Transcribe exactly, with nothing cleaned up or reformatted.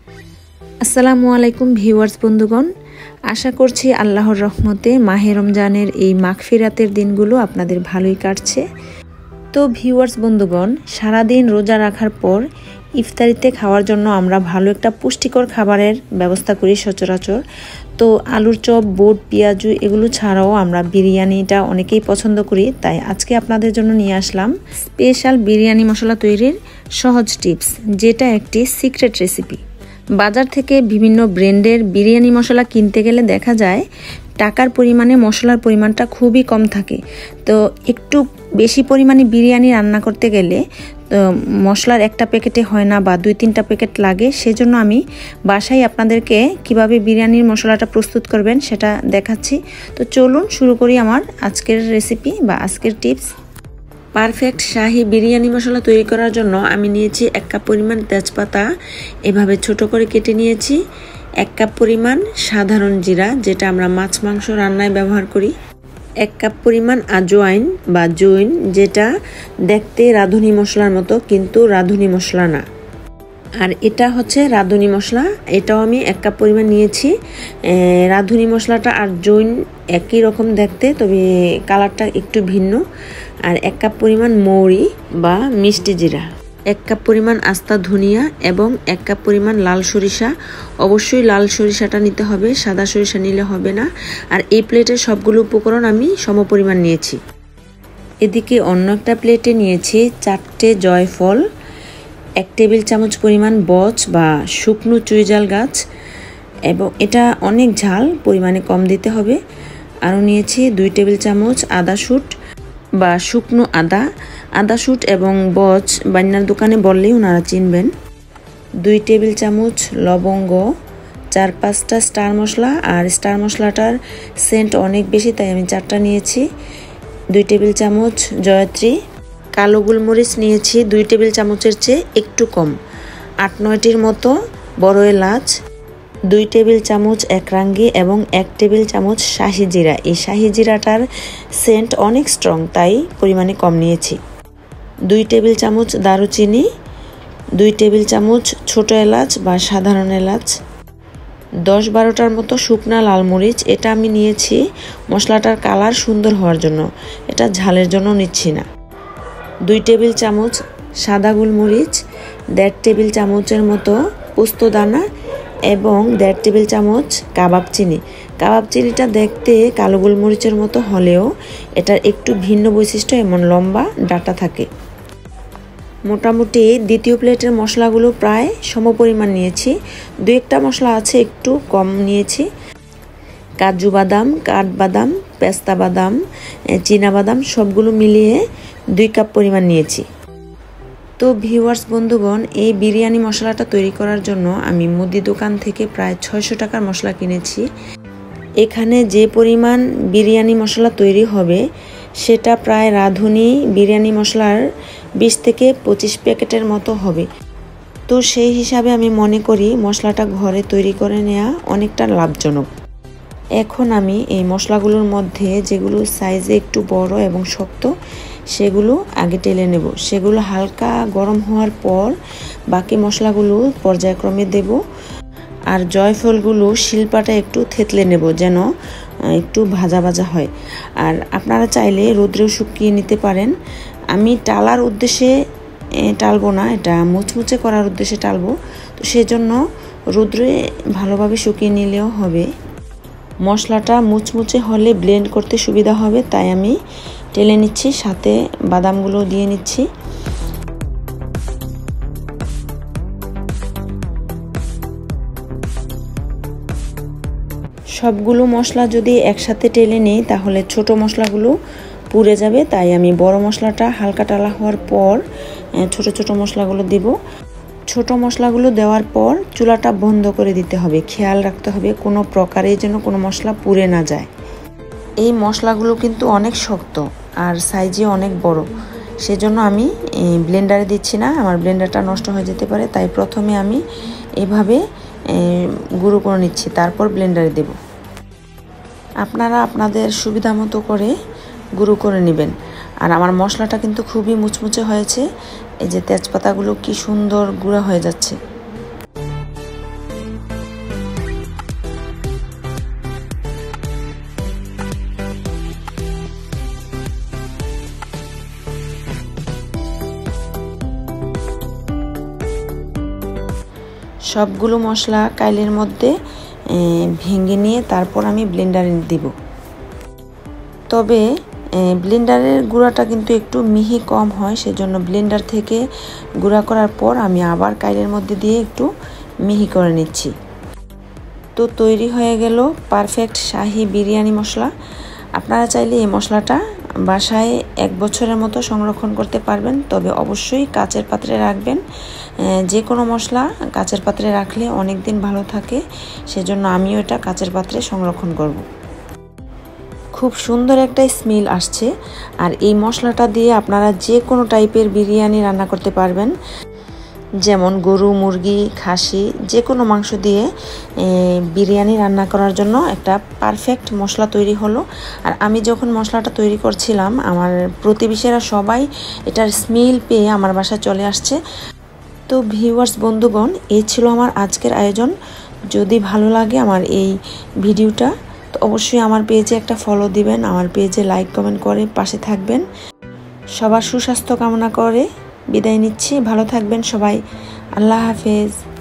আসসালামু আলাইকুম ভিউয়ার্স বন্ধুগণ, আশা করছি আল্লাহর রহমতে মাহে রমজানের এই মাগফিরাতের দিনগুলো আপনাদের ভালোই কাটছে। তো ভিউয়ার্স বন্ধুগণ, সারাদিন রোজা রাখার পর ইফতারিতে খাওয়ার জন্য আমরা ভালো একটা পুষ্টিকর খাবারের ব্যবস্থা করি সচরাচর। তো আলুর চপ, বুট, পেঁয়াজু এগুলো ছাড়াও আমরা বিরিয়ানিটা অনেকেই পছন্দ করি। তাই আজকে আপনাদের জন্য নিয়ে আসলাম স্পেশাল বিরিয়ানি মশলা তৈরির সহজ টিপস, যেটা একটি সিক্রেট রেসিপি। বাজার থেকে বিভিন্ন ব্র্যান্ডের বিরিয়ানি মশলা কিনতে গেলে দেখা যায় টাকার পরিমাণে মশলার পরিমাণটা খুবই কম থাকে। তো একটু বেশি পরিমাণে বিরিয়ানি রান্না করতে গেলে মশলার একটা প্যাকেটে হয় না বা দুই তিনটা প্যাকেট লাগে। সেজন্য আমি বাসায় আপনাদেরকে কিভাবে বিরিয়ানির মশলাটা প্রস্তুত করবেন সেটা দেখাচ্ছি। তো চলুন শুরু করি আমার আজকের রেসিপি বা আজকের টিপস। পারফেক্ট শাহি বিরিয়ানি মশলা তৈরি করার জন্য আমি নিয়েছি এক কাপ পরিমাণ তেজপাতা, এভাবে ছোট করে কেটে নিয়েছি। এক কাপ পরিমাণ সাধারণ জিরা, যেটা আমরা মাছ মাংস রান্নায় ব্যবহার করি। এক কাপ পরিমাণ আজওয়াইন বা জৈন, যেটা দেখতে রাঁধুনি মশলার মতো কিন্তু রাঁধুনি মশলা না। আর এটা হচ্ছে রাঁধুনি মশলা, এটাও আমি এক কাপ পরিমাণ নিয়েছি। রাঁধুনি মশলাটা আর জৈন একই রকম দেখতে, তবে কালারটা একটু ভিন্ন। আর এক কাপ পরিমাণ মৌরি বা মিষ্টি জিরা, এক কাপ পরিমাণ আস্তা ধনিয়া এবং এক কাপ পরিমাণ লাল সরিষা। অবশ্যই লাল সরিষাটা নিতে হবে, সাদা সরিষা নিলে হবে না। আর এই প্লেটের সবগুলো উপকরণ আমি সমপরিমাণ নিয়েছি। এদিকে অন্য একটা প্লেটে নিয়েছি চারটে জয়ফল, এক টেবিল চামচ পরিমাণ বচ বা শুকনো চুইঝাল গাছ, এবং এটা অনেক ঝাল, পরিমাণে কম দিতে হবে। আরও নিয়েছি দুই টেবিল চামচ আদা শুট বা শুকনো আদা। আদা শুট এবং বচ বান্নার দোকানে বললেই ওনারা চিনবেন। দুই টেবিল চামচ লবঙ্গ, চার পাঁচটা স্টার মশলা, আর স্টার মশলাটার সেন্ট অনেক বেশি তাই আমি চারটা নিয়েছি। দুই টেবিল চামচ জয়ত্রী, কালো গোলমরিচ নিয়েছি দুই টেবিল চামচের চেয়ে একটু কম, আট নয়টির মতো বড় এলাচ, দুই টেবিল চামচ একরাঙ্গি এবং এক টেবিল চামচ শাহি জিরা। এই শাহি জিরাটার সেন্ট অনেক স্ট্রং তাই পরিমাণে কম নিয়েছি। দুই টেবিল চামচ দারুচিনি, দুই টেবিল চামচ ছোট এলাচ বা সাধারণ এলাচ, দশ বারোটার মতো শুকনা লাল মরিচ। এটা আমি নিয়েছি মশলাটার কালার সুন্দর হওয়ার জন্য, এটা ঝালের জন্য নিচ্ছি না। দুই টেবিল চামচ সাদা গোলমরিচ, দেড় টেবিল চামচের মতো পোস্ত দানা এবং দেড় টেবিল চামচ কাবাব চিনি। কাবাব চিনিটা দেখতে কালো গোলমরিচের মতো হলেও এটার একটু ভিন্ন বৈশিষ্ট্য, এমন লম্বা ডাটা থাকে। মোটামুটি দ্বিতীয় প্লেটের মশলাগুলো প্রায় সমপরিমাণ নিয়েছি, দু একটা মশলা আছে একটু কম নিয়েছি। কাজু বাদাম, কাঠবাদাম, পেস্তা বাদাম, চীনা বাদাম সবগুলো মিলিয়ে দুই কাপ পরিমাণ নিয়েছি। তো ভিউয়ার্স বন্ধুগণ, এই বিরিয়ানি মশলাটা তৈরি করার জন্য আমি মুদি দোকান থেকে প্রায় ছয়শো টাকার মশলা কিনেছি। এখানে যে পরিমাণ বিরিয়ানি মশলা তৈরি হবে সেটা প্রায় রাঁধুনি বিরিয়ানি মশলার বিশ থেকে পঁচিশ প্যাকেটের মতো হবে। তো সেই হিসাবে আমি মনে করি মশলাটা ঘরে তৈরি করে নেওয়া অনেকটা লাভজনক। এখন আমি এই মশলাগুলোর মধ্যে যেগুলো সাইজে একটু বড় এবং শক্ত সেগুলো আগে টেলে নেব। সেগুলো হালকা গরম হওয়ার পর বাকি মশলাগুলো পর্যায়ক্রমে দেব। আর জয়ফলগুলো শিলপাটা একটু থেতলে নেব যেন একটু ভাজা ভাজা হয়। আর আপনারা চাইলে রোদ্রেও শুকিয়ে নিতে পারেন। আমি টালার উদ্দেশ্যে টালবো না, এটা মুচমুচে করার উদ্দেশ্যে টালবো, তো সেজন্য রোদ্রে ভালোভাবে শুকিয়ে নিলেও হবে। মশলাটা মুচমুচে হলে ব্লেন্ড করতে সুবিধা হবে, তাই আমি টেলে নিচ্ছি, সাথে বাদামগুলো দিয়ে নিচ্ছি। সবগুলো মশলা যদি একসাথে টেলে নিই তাহলে ছোট মশলাগুলো পুড়ে যাবে, তাই আমি বড় মশলাটা হালকা টালা হওয়ার পর ছোট ছোট মশলাগুলো দেব। ছোট মশলাগুলো দেওয়ার পর চুলাটা বন্ধ করে দিতে হবে, খেয়াল রাখতে হবে কোনো প্রকারে যেন কোনো মশলা পুড়ে না যায়। এই মশলাগুলো কিন্তু অনেক শক্ত আর সাইজে অনেক বড়, সেজন্য আমি ব্লেন্ডারে দিচ্ছি না, আমার ব্লেন্ডারটা নষ্ট হয়ে যেতে পারে। তাই প্রথমে আমি এভাবে গুঁড়ো করে নিচ্ছি, তারপর ব্লেন্ডারে দেব। আপনারা আপনাদের সুবিধা মতো করে গুঁড়ো করে নেবেন। আর আমার মশলাটা কিন্তু খুবই মুচমুচে হয়েছে, এই যে তেজপাতাগুলো কি সুন্দর গুঁড়া হয়ে যাচ্ছে। সবগুলো মশলা কাইলের মধ্যে ভেঙে নিয়ে তারপর আমি ব্লেন্ডারে দিব। তবে ব্লেন্ডারের গুঁড়াটা কিন্তু একটু মিহি কম হয়, সেজন্য ব্লেন্ডার থেকে গুঁড়া করার পর আমি আবার কাইলের মধ্যে দিয়ে একটু মিহি করে নিচ্ছি। তো তৈরি হয়ে গেল পারফেক্ট শাহি বিরিয়ানি মশলা। আপনারা চাইলে এই মশলাটা বাসায় এক বছরের মতো সংরক্ষণ করতে পারবেন, তবে অবশ্যই কাচের পাত্রে রাখবেন। যে কোনো মশলা কাচের পাত্রে রাখলে অনেক দিন ভালো থাকে, সেজন্য আমিও এটা কাচের পাত্রে সংরক্ষণ করব। খুব সুন্দর একটা স্মেল আসছে, আর এই মশলাটা দিয়ে আপনারা যে কোনো টাইপের বিরিয়ানি রান্না করতে পারবেন, যেমন গরু, মুরগি, খাসি যে কোনো মাংস দিয়ে বিরিয়ানি রান্না করার জন্য একটা পারফেক্ট মশলা তৈরি হলো। আর আমি যখন মশলাটা তৈরি করছিলাম, আমার প্রতিবেশীরা সবাই এটার স্মেল পেয়ে আমার বাসায় চলে আসছে। তো ভিউয়ার্স বন্ধুগণ, এই ছিল আমার আজকের আয়োজন। যদি ভালো লাগে আমার এই ভিডিওটা, তো অবশ্যই আমার পেজে একটা ফলো দিবেন, আমার পেজে লাইক কমেন্ট করে পাশে থাকবেন। সবার সুস্বাস্থ্য কামনা করে বিদায় নিচ্ছি। ভালো থাকবেন সবাই। আল্লাহ হাফেজ।